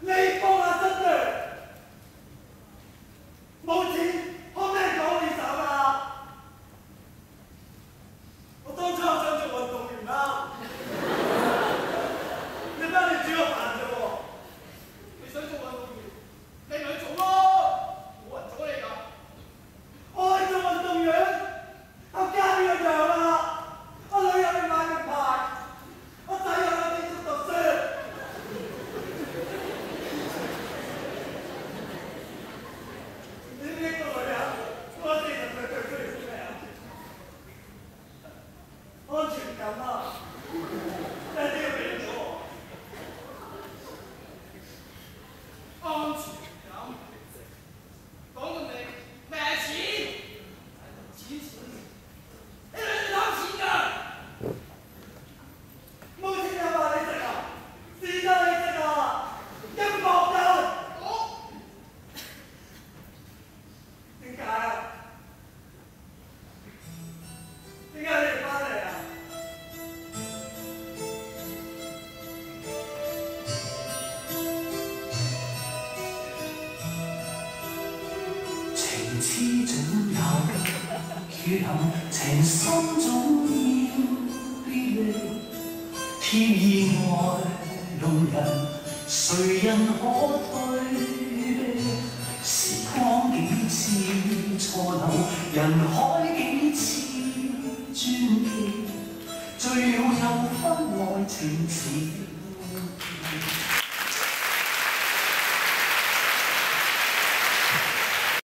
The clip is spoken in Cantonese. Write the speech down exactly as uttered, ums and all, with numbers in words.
你放下身段，冇錢，可唔可以講你走㗎？我當初想做運動員啦，你幫你煮個飯啫喎。你想做運動員，你咪去做咯，冇人阻你㗎。我去做運動員，我家呢個樣啊，我女又要買名牌，我仔又有繼續讀書。你呢個女人，我四十歲最需要咩啊？安全感啊！一定要俾咗我。安全感，講到尾咩錢？錢錢，你兩隻貪錢㗎！冇錢有飯你食啊？是得你食啊？陰薄人！我點解啊？點解你唔翻嚟啊？ 情痴總有缺陷，情深總要別離。天意外弄人，誰人可推避？時光幾次錯漏，人海幾次傳奇，最好有分愛情似。